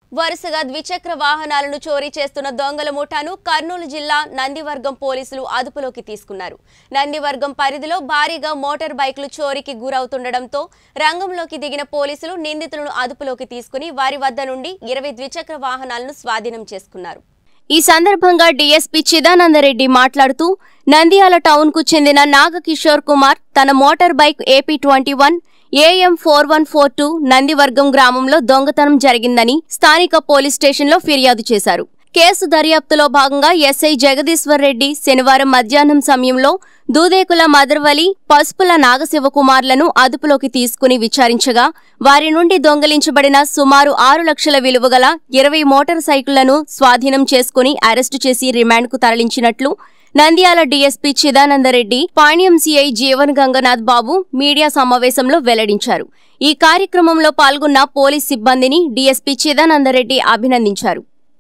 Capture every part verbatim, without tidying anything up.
వరుసగా ద్విచక్ర వాహనాలను చోరీ చేస్తున్న దొంగల ముఠాను కర్నూలు జిల్లా నందివర్గం పోలీసులు అదుపులోకి తీసుకున్నారు. నందివర్గం పరిధిలో భారీగా మోటార్ బైకులు చోరీకి గురవుతుండటంతో రంగంలోకి దిగిన పోలీసులు నిందితులను అదుపులోకి తీసుకుని వారి వద్ద నుండి ఇరవై ద్విచక్ర వాహనాలను స్వాధీనం చేసుకున్నారు. ఈ సందర్భంగా డీఎస్పీ చిదానందరెడ్డి మాట్లాడుతూ నంద్యాల టౌన్ కు చెందిన నాగకిషోర్ కుమార్ తన motor bike AP twenty one AM four one four two Nandivargam గ్రామంలో దొంగతనం జరిగిందని స్థానిక పోలీస్ స్టేషన్లో ఫిర్యాదు చేశారు. కేసు దర్యాప్తులో భాగంగా ఎస్ఐ జగదీశ్వర్ రెడ్డి శనివారం మధ్యాహ్నం సమయంలో దూదేకుల మదర్వలి, పసుపుల నాగశివకుమార్లను అదుపులోకి తీసుకుని విచారించగా వారి నుండి దొంగిలించబడిన సుమారు ఆరు లక్షల విలువ గల ఇరవై మోటార్ సైకిళ్లను స్వాధీనం చేసుకుని అరెస్టు చేసి రిమాండ్కు తరలించినట్లు Nandyal DSP Chidananda Reddy, Panyam CI Jeevan Gangnath Babu media సమావేశంలో వెల్లడించారు. ఈ కార్యక్రమంలో పాల్గొన్న పోలీస్ సిబ్బందిని డీఎస్పీ చిదానందరెడ్డి అభినందించారు.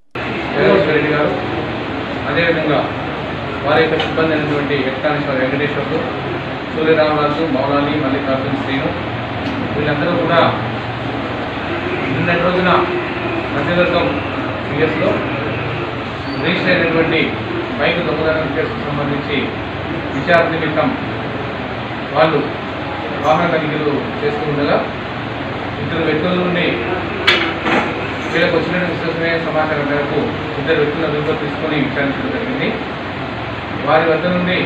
బైక్ దొంగతనం కేసుకు సంబంధించి విచారణ నిమిత్తం వాళ్ళు వాహన తనిఖీలు చేస్తూ ఉండగా ఇద్దరు వ్యక్తుల నుండి వీళ్ళకు వచ్చిన విశ్వసనీయ సమాచారం మేరకు ఇద్దరు వ్యక్తుల అదుపులో తీసుకొని విచారించడం జరిగింది. వారి వద్ద నుండి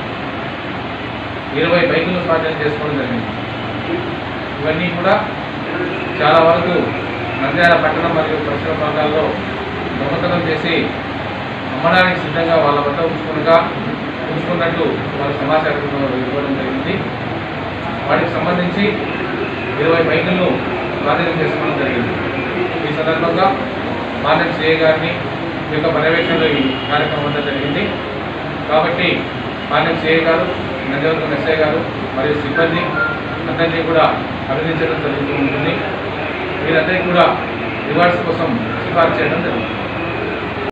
ఇరవై బైకులను స్వాధీనం చేసుకోవడం జరిగింది. ఇవన్నీ కూడా చాలా వరకు నంద్యాల పట్టణం మరియు పరిసర ప్రాంతాల్లో దొంగతనం చేసి అమ్మడానికి సిద్ధంగా వాళ్ళ వద్ద ఉంచుకునగా ఉంచుకున్నట్టు వాళ్ళ సమాచారం ఇవ్వడం జరిగింది. వాటికి సంబంధించి ఇరవై బైకులను స్వాధీనం చేసుకోవడం జరిగింది. ఈ సందర్భంగా మాన్యం సిఐ గారిని ఈ యొక్క పర్యవేక్షణలో ఈ కార్యక్రమం అంతా జరిగింది. కాబట్టి మాన్యం సిఐ గారు, నందివర్గం ఎస్ఐ గారు మరియు సిబ్బంది అందరినీ కూడా అభినందించడం జరుగుతూ ఉంటుంది. వీరందరికీ కూడా రివార్డ్స్ కోసం సిఫార్సు చేయడం జరుగుతుంది.